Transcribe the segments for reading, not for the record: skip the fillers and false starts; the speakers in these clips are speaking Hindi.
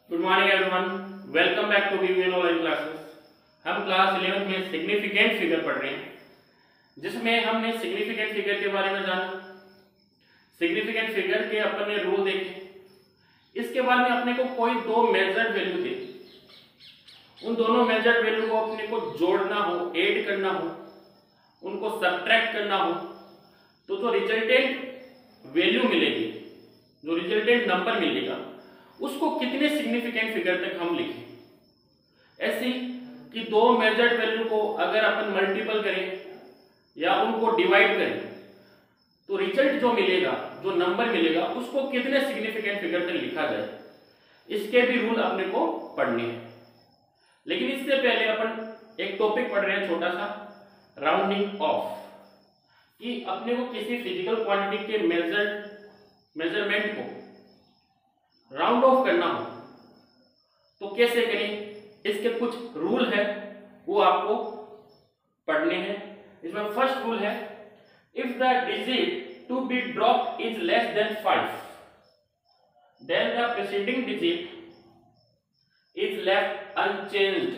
Good morning everyone, welcome back to VVN online classes. हम क्लास 11th में सिग्निफिकेंट फिगर पढ़ रहे हैं, जिसमें हमने सिग्निफिकेंट फिगर के बारे में जाना। सिग्निफिकेंट फिगर के अपन ने रूल देखे। इसके बाद में अपने को कोई दो मेजर्ड वैल्यू दे, उन दोनों मेजर्ड वैल्यू को अपने को जोड़ना हो, ऐड करना हो, उनको सब्ट्रैक्ट करना हो, तो जो रिजल्टेंट वैल्यू मिलेगी, जो रिजल्टेंट नंबर मिलेगा, उसको कितने सिग्निफिकेंट फिगर तक हम लिखें। ऐसे कि दो मेजर्ड वैल्यू को अगर अपन मल्टीपल करें या उनको डिवाइड करें, तो रिजल्ट जो मिलेगा, जो नंबर मिलेगा, उसको कितने सिग्निफिकेंट फिगर तक लिखा जाए, इसके भी रूल अपने को पढ़ने हैं। लेकिन इससे पहले अपन एक टॉपिक पढ़ रहे हैं छोटा सा, राउंडिंग ऑफ, कि अपने को किसी फिजिकल क्वांटिटी के मेजरमेंट को राउंड ऑफ करना हो तो कैसे करें, इसके कुछ रूल है, वो आपको पढ़ने हैं। इसमें फर्स्ट रूल है, if the digit to be dropped is less than 5 then the preceding digit is left unchanged.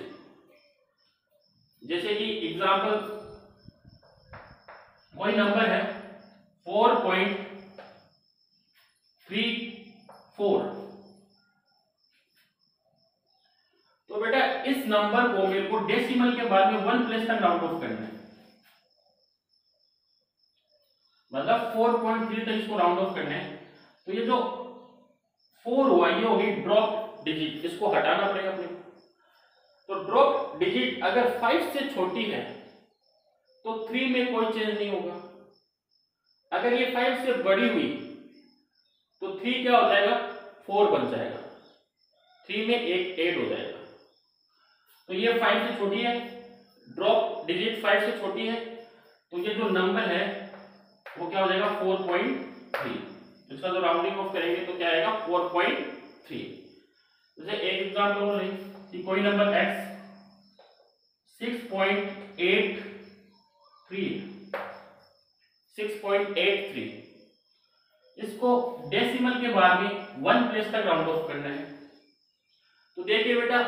जैसे कि एग्जांपल, कोई नंबर है 4.34, तो बेटा इस नंबर को मेरे को डेसिमल के बाद में 1 प्लेस तक राउंड ऑफ करना है। मतलब 4.3 तक इसको राउंड ऑफ करना है। तो ये जो 4 हुआ, ये होगी ड्रॉप डिजिट, इसको हटाना पड़ेगा अपने को। तो ड्रॉप डिजिट अगर 5 से छोटी है तो 3 में कोई चेंज नहीं होगा। अगर ये 5 से बड़ी हुई तो 3 क्या हो जाएगा, 4 बन जाएगा, 3 में एक ऐड हो जाएगा। तो ये 5 से छोटी है, ड्रॉप डिजिट 5 से छोटी है, तो ये जो नंबर है वो क्या हो जाएगा, 4.3। इसका जो राउंडिंग ऑफ करेंगे तो क्या आएगा, 4.3। जैसे एक एग्जांपल और लें कि कोई नंबर x 6.83, इसको डेसिमल के बाद में 1 प्लेस तक राउंड ऑफ करना है। तो देखिए बेटा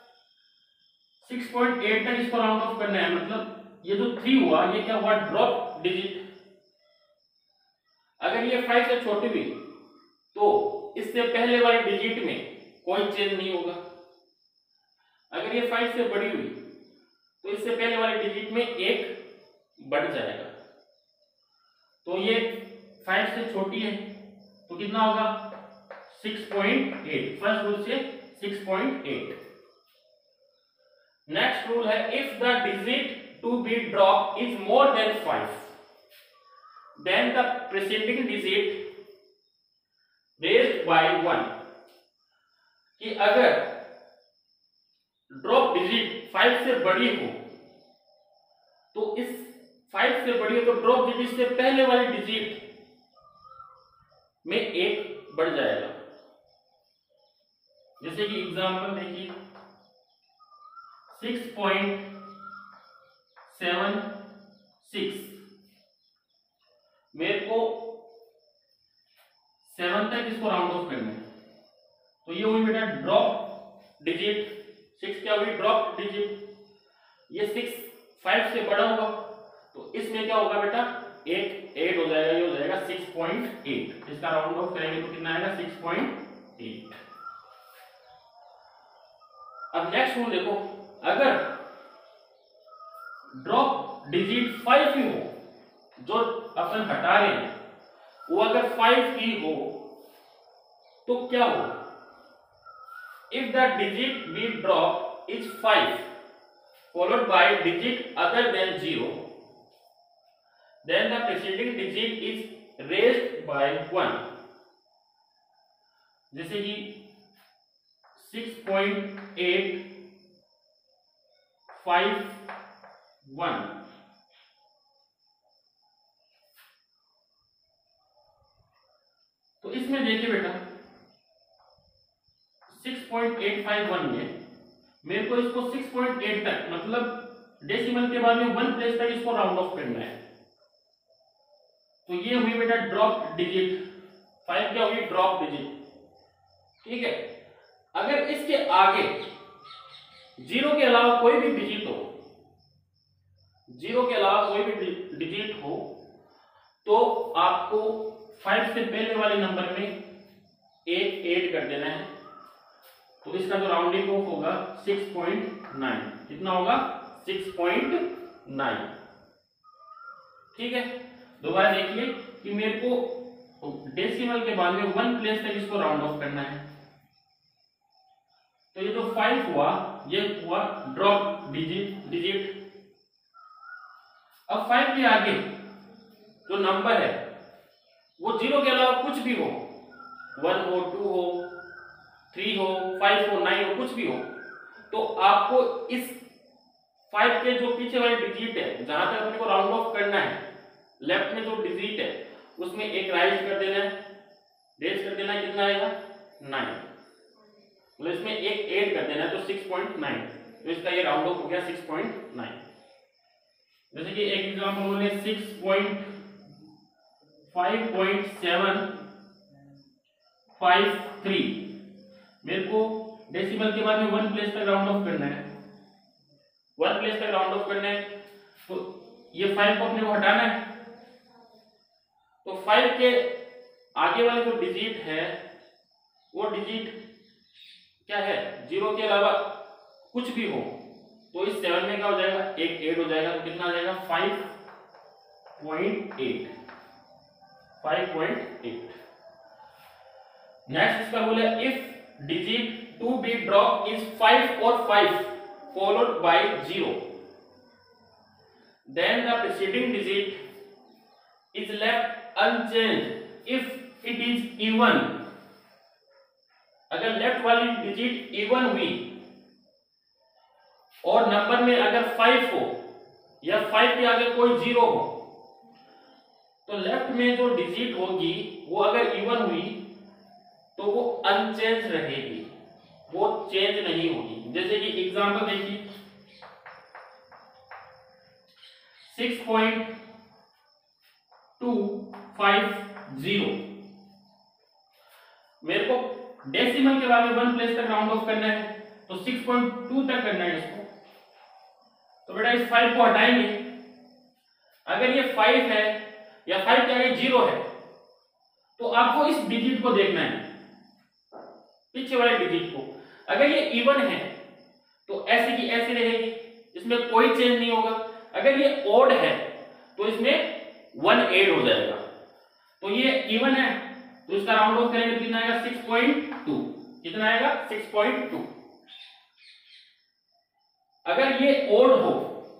6.8 तक इसको राउंड ऑफ करना है, मतलब ये जो 3 हुआ, ये क्या हुआ, ड्रॉप डिजिट। अगर ये 5 से छोटी हुई तो इससे पहले वाली डिजिट में कोई चेंज नहीं होगा। अगर ये 5 से बड़ी हुई तो इससे पहले वाली डिजिट में एक बढ़ जाएगा। तो ये 5 से छोटी है तो कितना होगा, 6.8। फर्स्ट रूल से 6.8। नेक्स्ट रूल है, if the digit to be drop is more than 5 then the preceding digit raised by 1। कि अगर ड्रॉप डिजिट 5 से बड़ी हो तो इस 5 से बड़ी हो तो ड्रॉप डिजिट से पहले वाली डिजिट में एक बढ़ जाएगा। जैसे कि एग्जांपल देखिए, 6.76, मेरे को 7 तक इसको राउंड ऑफ करना है। तो ये हुई बेटा ड्रॉप डिजिट, 6 क्या हुई, ड्रॉप डिजिट। ये 6 5 से बड़ा होगा तो इसमें क्या होगा बेटा, एक ऐड हो जाएगा, ये हो जाएगा 6.8। इसका राउंड ऑफ करेंगे तो कितना आएगा, 6.8। अब नेक्स्ट रूल देखो, अगर ड्रॉप डिजिट 5 ही हो, जो अपन हटा रहे हैं वो अगर 5 ही हो तो क्या हो, if the digit be drop is 5 followed by digit other than 0 then the preceding digit is raised by 1। जैसे कि 6.851, तो इसमें देखिए बेटा 6.851 में मेरे को इसको 6.8 तक, मतलब डेसिमल के बाद में 1 प्लेस तक इसको राउंड ऑफ करना है। तो ये हुई बेटा ड्रॉप डिजिट, 5 क्या हुई, ड्रॉप डिजिट। ठीक है, अगर इसके आगे 0 के अलावा कोई भी डिजिट हो, 0 के अलावा कोई भी डिजिट हो, तो आपको 5 से पहले वाले नंबर में 1 ऐड कर देना है। तो इसका जो राउंडिंग ऑफ होगा 6.9, कितना होगा 6.9। ठीक है, दोबारा देखिए कि मेरे को डेसिमल के बाद में 1 प्लेस तक इसको राउंड ऑफ करना है। तो ये जो 5 हुआ ये हुआ ड्रॉप डिजिट। अब 5 के आगे जो नंबर है वो 0 के अलावा कुछ भी हो, 1 हो, 2 हो, 3 हो, 5 हो, 9 हो, कुछ भी हो, तो आपको इस 5 के जो पीछे वाले डिजिट है, जहां तक अपने को राउंड ऑफ करना है, लेफ्ट में जो डिजिट है उसमें एक राइज कर देना है, रेज कर देना है, कितना आएगा 9, मतलब इसमें एक ऐड कर देना है, तो 6.9। तो इसका ये राउंड ऑफ हो गया 6.9। जैसे कि एक एग्जांपल बोले 6.5.753, मेरे को डेसिमल के बाद में 1 प्लेस तक राउंड ऑफ करना है, 1 प्लेस तक राउंड ऑफ करना है। तो ये 5 को अपने को हटाना है, तो 5 के आगे वाले जो डिजिट है वो डिजिट क्या है, 0 के अलावा कुछ भी हो, तो इस 7 में क्या हो जाएगा, एक ऐड हो जाएगा, तो कितना आ जाएगा 5.8। नेक्स्ट इसका बोले if digit to be drop is 5 और 5 followed by 0, then the preceding digit is left unchanged if it is even। अगर लेफ्ट वाली डिजिट इवन हुई और नंबर में अगर 5 हो या 5 के आगे कोई 0 हो, तो लेफ्ट में जो डिजिट होगी वो अगर इवन हुई तो वो अनचेंज रहेगी, वो चेंज नहीं होगी। जैसे कि एग्जांपल देखिए 6.250, मेरे को डेसिमल के बाद में 1 प्लेस तक राउंड ऑफ करना है, तो 6.2 तक करना है इसको। तो बेटा इस 5 को हटाएंगे, अगर ये 5 है या 5 के आगे 0 है, तो आपको इस डिजिट को देखना है, पीछे वाले डिजिट को। अगर ये इवन है तो ऐसे की ऐसे रहेगी, इसमें कोई चेंज नहीं होगा। अगर ये ओड है तो इसमें 1 ऐड हो जाएगा। तो ये इवन है तो इसका राउंड ऑफ करेंगे तो कितना आएगा 6.2, कितना आएगा 6.2। अगर ये ओड हो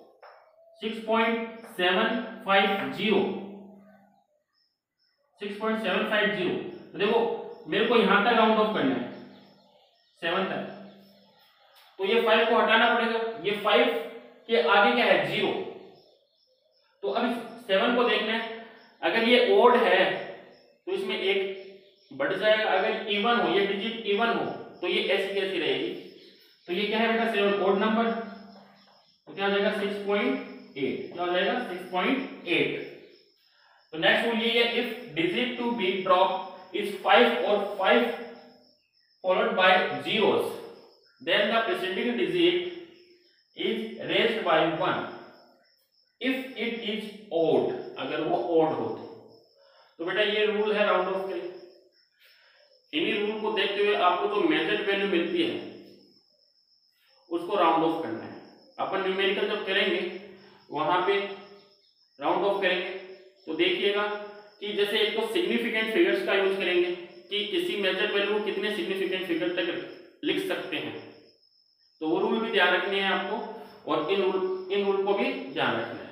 6.750, तो देखो मेरे को यहां तक राउंड ऑफ करना है 7 तक, तो ये 5 को हटाना पड़ेगा। ये 5 के आगे क्या है 0, तो अब 7 को देखना है। अगर ये ओड है तो इसमें एक बढ़ जाएगा, अगर इवन हो, ये डिजिट इवन हो, तो ये ऐसी कैसी रहेगी। तो ये क्या है बेटा 7 ओड नंबर, तो क्या हो जाएगा 6.8, क्या हो जाएगा 6.8। तो नेक्स्ट रूल ये है if digit to be drop is 5 और 5 followed by zeros, then the preceding digit is raised by 1 if it is odd, अगर वो odd हो तो बेटा ये रूल है राउंड ऑफ के। इन्हीं रूल को देखते हुए आपको जो मेजर्ड वैल्यू मिलती है उसको राउंड ऑफ करना है। अपन न्यूमेरिकल जब करेंगे वहां पे राउंड ऑफ करेंगे तो देखिएगा कि जैसे एक तो सिग्निफिकेंट फिगर्स का यूज करेंगे कि किसी मेजर्ड वैल्यू को कितने सिग्निफिकेंट फिगर तक लिख सकते हैं, तो वो रूल भी ध्यान रखने हैं आपको और इन रूल को भी ध्यान रखना है।